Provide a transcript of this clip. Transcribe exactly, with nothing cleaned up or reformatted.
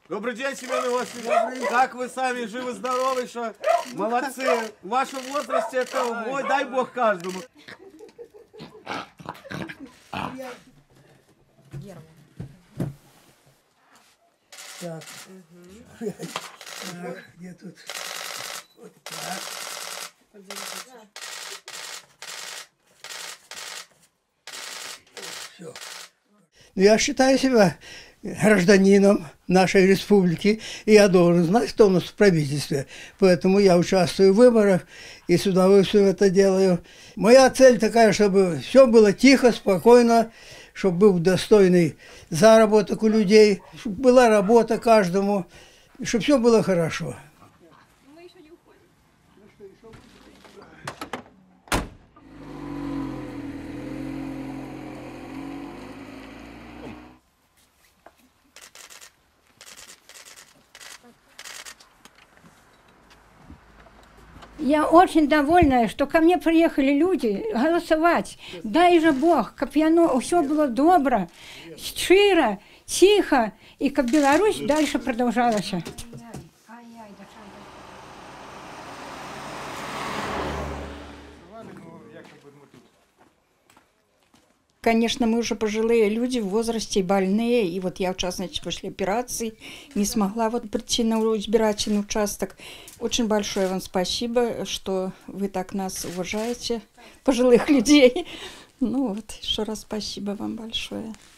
Добрый день, Семен Иосифович. Как вы сами, живы-здоровы, что? Молодцы. В вашем возрасте это, ой, дай Бог каждому. Так. Угу. Так, где тут? Вот так. Все. Я считаю себя гражданином нашей республики, и я должен знать, кто у нас в правительстве. Поэтому я участвую в выборах и с удовольствием это делаю. Моя цель такая, чтобы все было тихо, спокойно, чтобы был достойный заработок у людей, чтобы была работа каждому, и чтобы все было хорошо. Я очень довольна, что ко мне приехали люди голосовать. Дай же Бог, каб яно все было добро, щиро, тихо, и каб Беларусь дальше продолжалась. Конечно, мы уже пожилые люди в возрасте, больные, и вот я, в частности, после операции не смогла вот прийти на избирательный участок. Очень большое вам спасибо, что вы так нас уважаете, пожилых людей. Ну вот, еще раз спасибо вам большое.